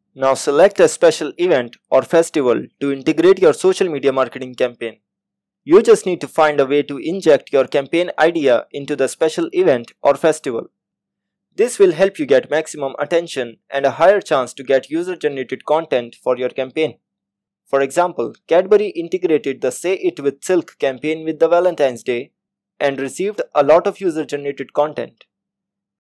Now select a special event or festival to integrate your social media marketing campaign. You just need to find a way to inject your campaign idea into the special event or festival. This will help you get maximum attention and a higher chance to get user-generated content for your campaign. For example, Cadbury integrated the Say It with Silk campaign with the Valentine's Day and received a lot of user-generated content.